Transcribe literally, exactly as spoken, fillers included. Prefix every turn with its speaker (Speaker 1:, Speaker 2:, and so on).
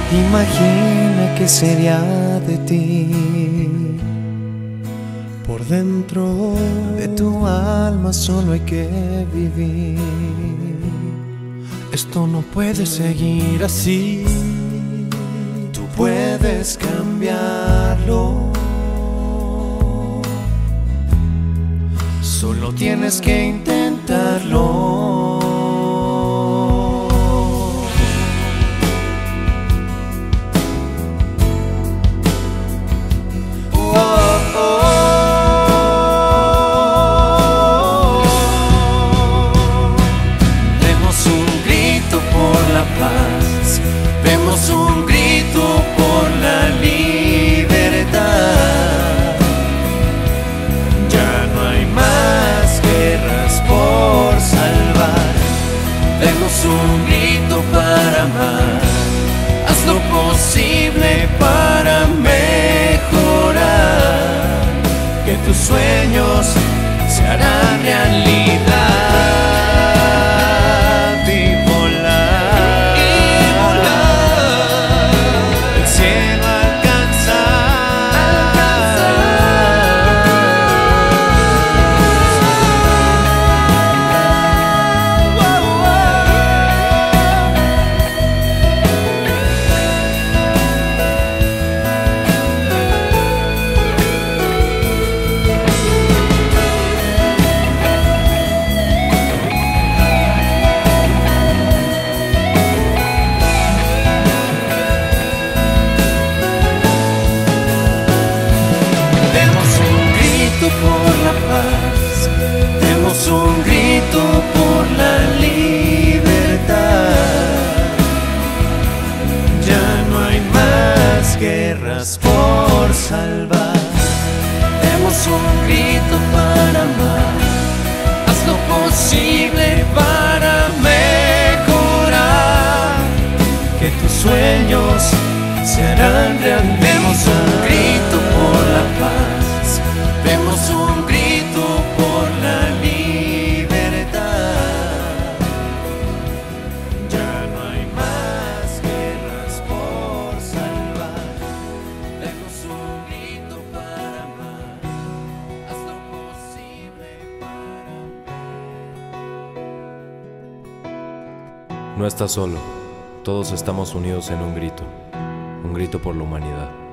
Speaker 1: Imagina qué sería de ti. Por dentro de tu alma solo hay que vivir. Esto no puede seguir así. Tú puedes cambiarlo. Solo tienes que intentarlo.
Speaker 2: Demos un grito por la libertad. Ya no hay más guerras por salvar. Demos un grito para amar. Haz lo posible para mejorar. Que tus sueños se harán realidad. Por la paz, demos un grito por la libertad. Ya no hay más guerras por salvar. Demos un grito para amar. Haz lo posible para mejorar. Que tus sueños se harán realidad. Demos un grito por la paz. Demos un grito por la libertad. Ya no hay más guerras por salvar. Demos un grito para amar. Haz lo posible para...
Speaker 3: No estás solo, todos estamos unidos en un grito, un grito por la humanidad.